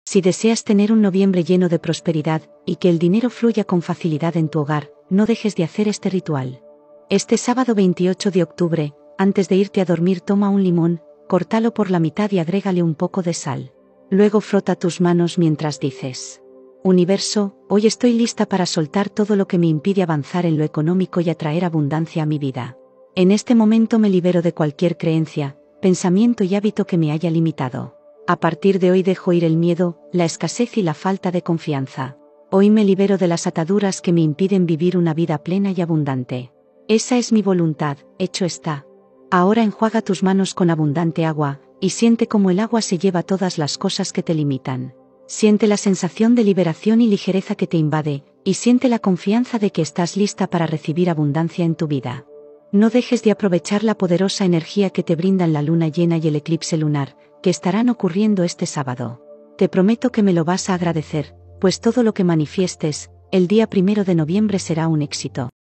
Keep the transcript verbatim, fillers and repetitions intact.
Si deseas tener un noviembre lleno de prosperidad, y que el dinero fluya con facilidad en tu hogar, no dejes de hacer este ritual. Este sábado veintiocho de octubre, antes de irte a dormir, toma un limón, córtalo por la mitad y agrégale un poco de sal. Luego frota tus manos mientras dices: Universo, hoy estoy lista para soltar todo lo que me impide avanzar en lo económico y atraer abundancia a mi vida. En este momento me libero de cualquier creencia, pensamiento y hábito que me haya limitado. A partir de hoy dejo ir el miedo, la escasez y la falta de confianza. Hoy me libero de las ataduras que me impiden vivir una vida plena y abundante. Esa es mi voluntad, hecho está. Ahora enjuaga tus manos con abundante agua, y siente cómo el agua se lleva todas las cosas que te limitan. Siente la sensación de liberación y ligereza que te invade, y siente la confianza de que estás lista para recibir abundancia en tu vida. No dejes de aprovechar la poderosa energía que te brindan la luna llena y el eclipse lunar, que estarán ocurriendo este sábado. Te prometo que me lo vas a agradecer, pues todo lo que manifiestes, el día primero de noviembre será un éxito.